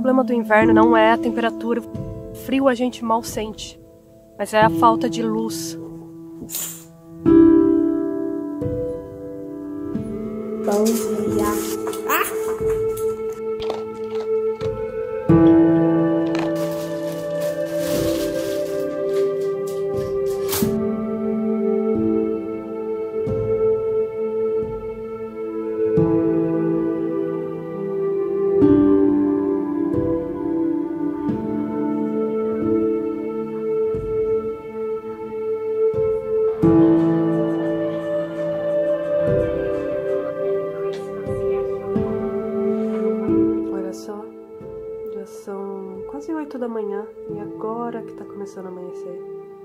problema do inverno não é a temperatura. O frio a gente mal sente, mas é a falta de luz. Bom dia. Olha só, já são quase 8 da manhã e agora que tá começando a amanhecer.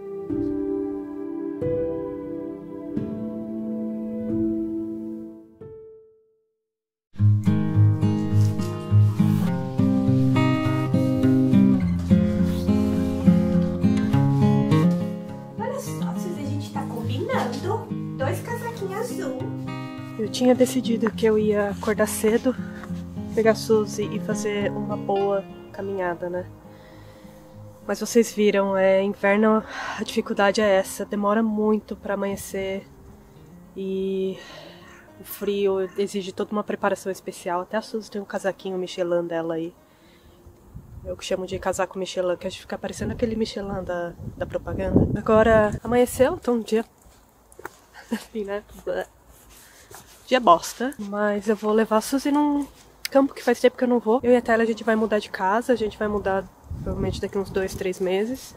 Olha só, Suzy, a gente tá combinando 2 casaquinhos azul. Eu tinha decidido que eu ia acordar cedo, pegar a Suzy e fazer uma boa caminhada, né? Mas vocês viram, inverno, a dificuldade é essa, demora muito pra amanhecer e o frio exige toda uma preparação especial. Até a Suzy tem um casaquinho Michelin dela aí. Eu que chamo de casaco Michelin, que a gente fica parecendo aquele Michelin da propaganda. Agora amanheceu, então um dia... Enfim, né? Dia bosta. Mas eu vou levar a Suzy num campo que faz tempo que eu não vou. Eu e a Tayla, a gente vai mudar de casa, a gente vai mudar provavelmente daqui uns 2, 3 meses.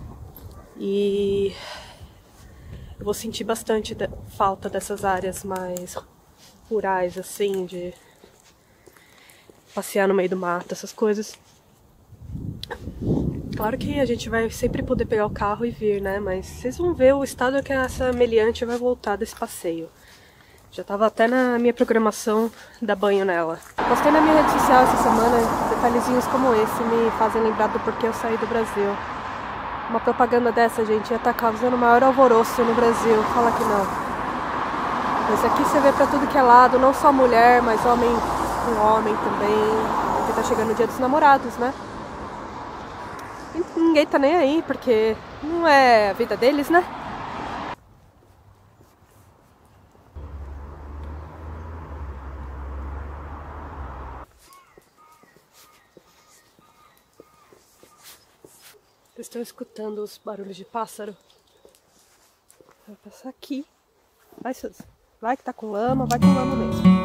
E eu vou sentir bastante falta dessas áreas mais rurais, assim, de passear no meio do mato, essas coisas. Claro que a gente vai sempre poder pegar o carro e vir, né? Mas vocês vão ver o estado que essa meliante vai voltar desse passeio. Já tava até na minha programação dar banho nela. Postei na minha rede social essa semana, detalhezinhos como esse me fazem lembrar do porquê eu saí do Brasil. Uma propaganda dessa, gente, ia estar causando o maior alvoroço no Brasil. Fala que não. Mas aqui você vê pra tudo que é lado, não só mulher, mas homem com homem também. Porque tá chegando o dia dos namorados, né? E ninguém tá nem aí, porque não é a vida deles, né? Vocês estão escutando os barulhos de pássaro? Vai passar aqui. Vai, Suzy. Vai que tá com lama, vai com lama mesmo.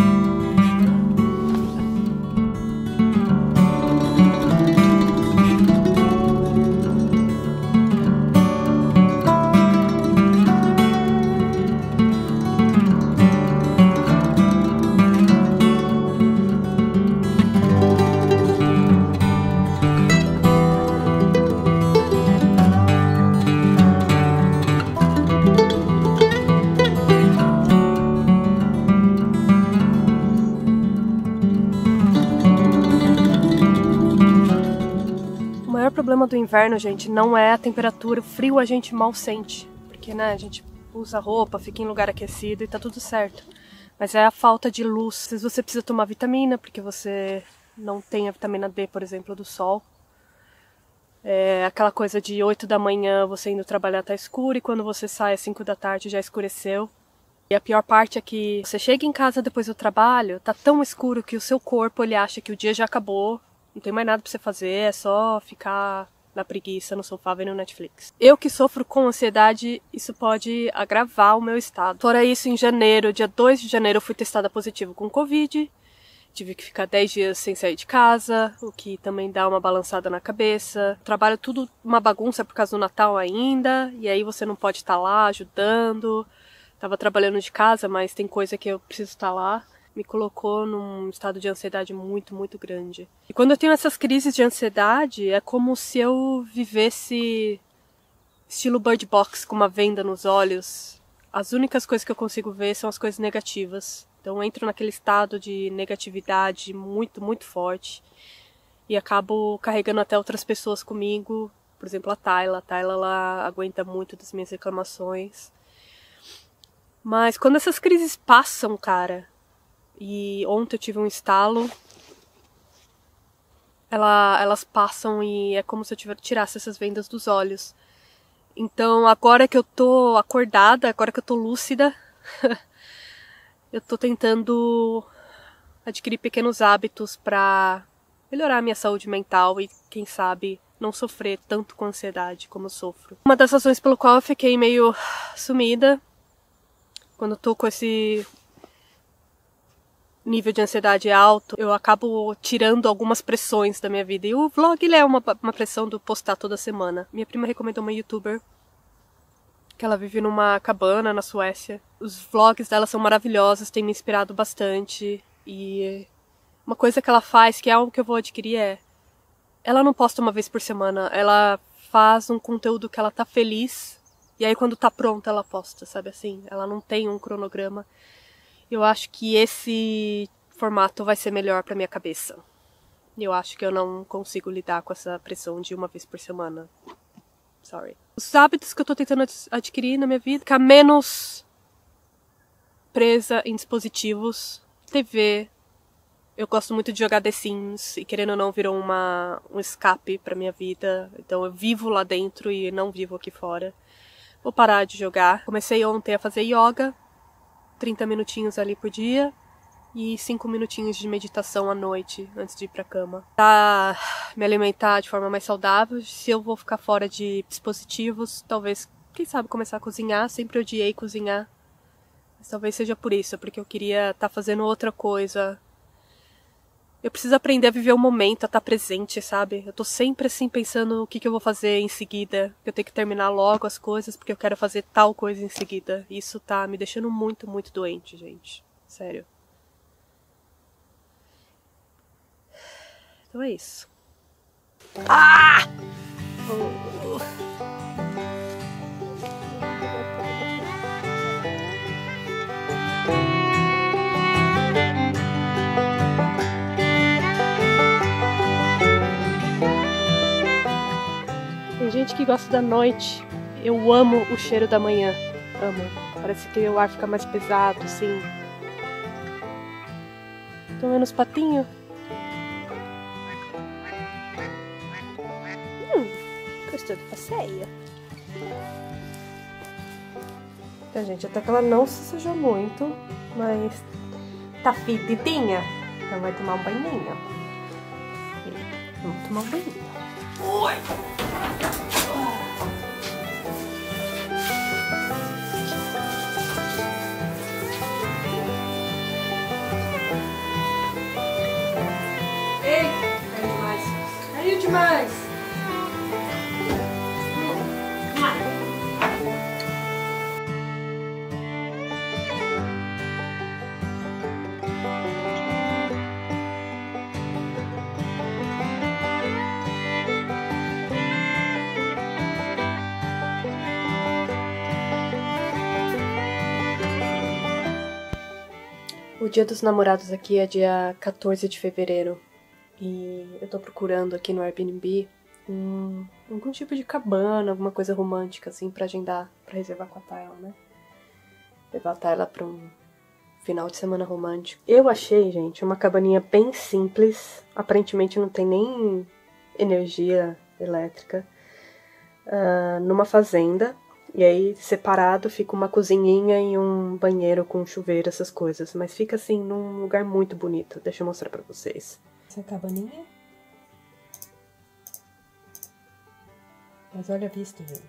O maior problema do inverno, gente, não é a temperatura. O frio a gente mal sente, porque, né, a gente usa roupa, fica em lugar aquecido e tá tudo certo. Mas é a falta de luz. Às vezes você precisa tomar vitamina, porque você não tem a vitamina D, por exemplo, do sol. É aquela coisa de 8 da manhã você indo trabalhar tá escuro e quando você sai às 5 da tarde já escureceu. E a pior parte é que você chega em casa depois do trabalho, tá tão escuro que o seu corpo ele acha que o dia já acabou. Não tem mais nada pra você fazer, é só ficar na preguiça no sofá vendo Netflix. Eu que sofro com ansiedade, isso pode agravar o meu estado. Fora isso, em janeiro, dia 2 de janeiro, eu fui testada positivo com Covid. Tive que ficar 10 dias sem sair de casa, o que também dá uma balançada na cabeça. Trabalho tudo uma bagunça por causa do Natal ainda, e aí você não pode estar lá ajudando. Tava trabalhando de casa, mas tem coisa que eu preciso estar lá. Me colocou num estado de ansiedade muito, muito grande. E quando eu tenho essas crises de ansiedade, é como se eu vivesse estilo Bird Box, com uma venda nos olhos. As únicas coisas que eu consigo ver são as coisas negativas. Então eu entro naquele estado de negatividade muito, muito forte. E acabo carregando até outras pessoas comigo. Por exemplo, a Tayla. A Tayla, ela aguenta muito das minhas reclamações. Mas quando essas crises passam, cara... E ontem eu tive um estalo elas passam e é como se eu tirasse essas vendas dos olhos. Então, agora que eu tô acordada, agora que eu tô lúcida, eu tô tentando adquirir pequenos hábitos pra melhorar a minha saúde mental e, quem sabe, não sofrer tanto com ansiedade como eu sofro. Uma das razões pelo qual eu fiquei meio sumida, quando eu tô com esse nível de ansiedade alto, eu acabo tirando algumas pressões da minha vida. E o vlog, ele é uma pressão do postar toda semana. Minha prima recomendou uma youtuber que ela vive numa cabana na Suécia. Os vlogs dela são maravilhosos, tem me inspirado bastante. E uma coisa que ela faz, que é algo que eu vou adquirir, ela não posta uma vez por semana, ela faz um conteúdo que ela tá feliz, e aí quando tá pronta ela posta, sabe assim? Ela não tem um cronograma. Eu acho que esse formato vai ser melhor pra minha cabeça. Eu acho que eu não consigo lidar com essa pressão de uma vez por semana. Sorry. Os hábitos que eu tô tentando adquirir na minha vida, ficar menos presa em dispositivos, TV. Eu gosto muito de jogar The Sims e, querendo ou não, virou um escape pra minha vida. Então eu vivo lá dentro e não vivo aqui fora. Vou parar de jogar. Comecei ontem a fazer yoga, 30 minutinhos ali por dia e 5 minutinhos de meditação à noite antes de ir pra cama. Pra me alimentar de forma mais saudável, se eu vou ficar fora de dispositivos, talvez, quem sabe, começar a cozinhar. Sempre odiei cozinhar. Mas talvez seja por isso, porque eu queria estar fazendo outra coisa. Eu preciso aprender a viver o momento, a estar presente, sabe? Eu tô sempre assim pensando o que eu vou fazer em seguida. Eu tenho que terminar logo as coisas porque eu quero fazer tal coisa em seguida. E isso tá me deixando muito, muito doente, gente. Sério. Então é isso. Ah! Tem gente que gosta da noite. Eu amo o cheiro da manhã. Amo. Parece que o ar fica mais pesado, assim. Tô vendo os patinhos. Gostou do passeio? Então, gente, até que ela não se sujou muito, mas tá fedidinha. Então vai tomar um banhinho. Vamos tomar um banhinho. Oi! Ei! Caiu demais. Caiu demais! O Dia dos Namorados aqui é dia 14 de fevereiro. E eu tô procurando aqui no Airbnb algum tipo de cabana, alguma coisa romântica, assim, pra agendar, pra reservar com a Tayla, né? Levar a Tayla pra um final de semana romântico. Eu achei, gente, uma cabaninha bem simples. Aparentemente não tem nem energia elétrica. Numa fazenda. E aí, separado, fica uma cozinhinha e um banheiro com chuveiro, essas coisas. Mas fica, assim, num lugar muito bonito. Deixa eu mostrar pra vocês. Essa é a cabaninha. Mas olha a vista, gente.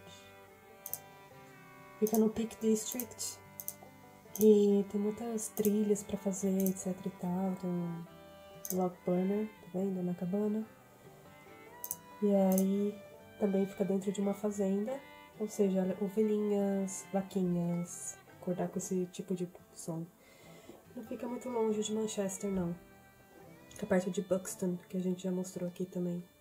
Fica no Peak District. E tem muitas trilhas pra fazer, etc e tal. Tem um log burner, tá vendo? Na cabana. E aí, também fica dentro de uma fazenda. Ou seja, ovelhinhas, vaquinhas, acordar com esse tipo de som. Não fica muito longe de Manchester, não. Fica perto de Buxton, que a gente já mostrou aqui também.